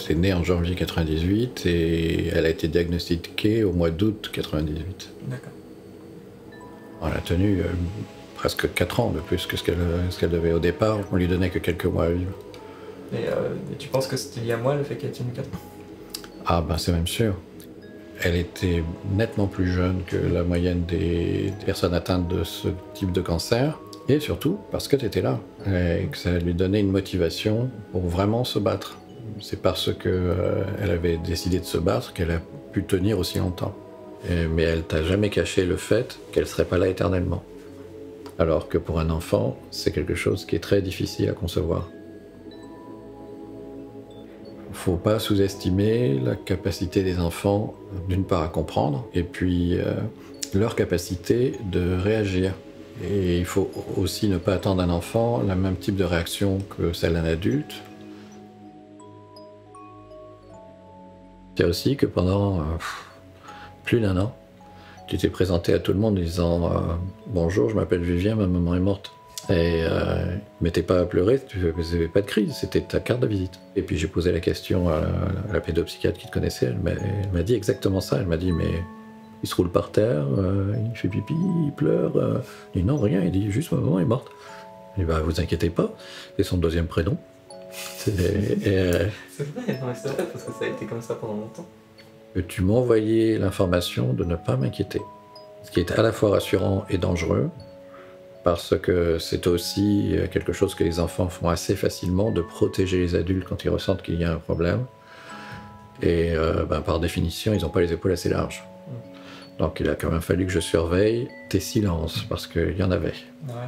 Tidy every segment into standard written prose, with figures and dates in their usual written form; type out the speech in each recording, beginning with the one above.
est née en janvier 98 et elle a été diagnostiquée au mois d'août 98. D'accord. Elle a tenu presque 4 ans de plus que ce qu'elle devait au départ. On lui donnait que quelques mois à vivre. Et tu penses que c'était lié à moi le fait qu'elle ait tenu 4 ans? Ah ben c'est même sûr. Elle était nettement plus jeune que la moyenne des personnes atteintes de ce type de cancer. Et surtout parce que tu étais là. Et que ça lui donnait une motivation pour vraiment se battre. C'est parce qu'elle avait décidé de se battre qu'elle a pu tenir aussi longtemps. Mais elle t'a jamais caché le fait qu'elle serait pas là éternellement. Alors que pour un enfant, c'est quelque chose qui est très difficile à concevoir. Faut pas sous-estimer la capacité des enfants, d'une part à comprendre, et puis leur capacité de réagir. Et il faut aussi ne pas attendre d'un enfant le même type de réaction que celle d'un adulte. C'est aussi que pendant plus d'1 an, tu t'es présenté à tout le monde en disant bonjour, je m'appelle Vivien, ma maman est morte. Et mais t'es pas à pleurer, tu faisais pas de crise, c'était ta carte de visite. Et puis j'ai posé la question à la pédopsychiatre qui te connaissait, elle m'a dit exactement ça, elle m'a dit mais il se roule par terre, il fait pipi, il pleure, il dit non rien, il dit juste ma maman est morte. Il dit bah vous inquiétez pas, c'est son 2e prénom. C'est vrai, non mais c'est vrai parce que ça a été comme ça pendant longtemps. Tu m'as envoyé l'information de ne pas m'inquiéter, ce qui est à la fois rassurant et dangereux. Parce que c'est aussi quelque chose que les enfants font assez facilement, de protéger les adultes quand ils ressentent qu'il y a un problème. Et par définition, ils n'ont pas les épaules assez larges. Donc il a quand même fallu que je surveille tes silences, parce qu'il y en avait. Ouais.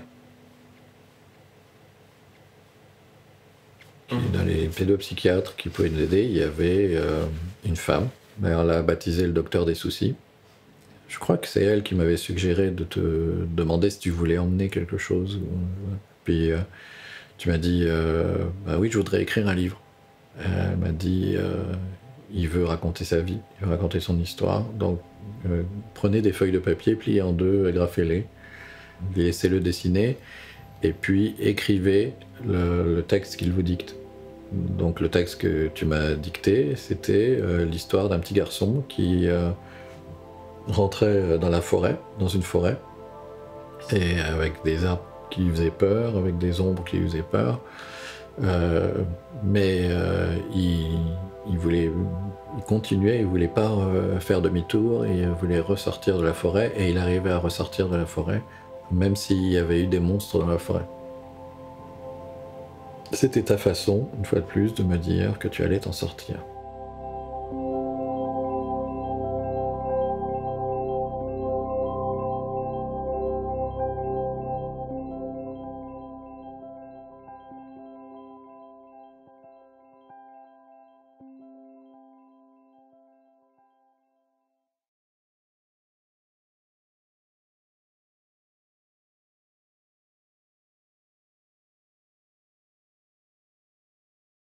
Dans les pédopsychiatres qui pouvaient nous aider, il y avait une femme. On l'a baptisée le docteur des soucis. Je crois que c'est elle qui m'avait suggéré de te demander si tu voulais emmener quelque chose. Puis tu m'as dit bah oui, je voudrais écrire un livre. Elle m'a dit il veut raconter sa vie, il veut raconter son histoire. Donc prenez des feuilles de papier, pliez en 2, agrafez-les, laissez-le dessiner, et puis écrivez le texte qu'il vous dicte. Donc le texte que tu m'as dicté, c'était l'histoire d'un petit garçon qui rentrait dans la forêt, dans une forêt, et avec des arbres qui lui faisaient peur, avec des ombres qui lui faisaient peur, mais il continuait, il voulait pas faire demi-tour, il voulait ressortir de la forêt, et il arrivait à ressortir de la forêt, même s'il y avait eu des monstres dans la forêt. C'était ta façon, une fois de plus, de me dire que tu allais t'en sortir.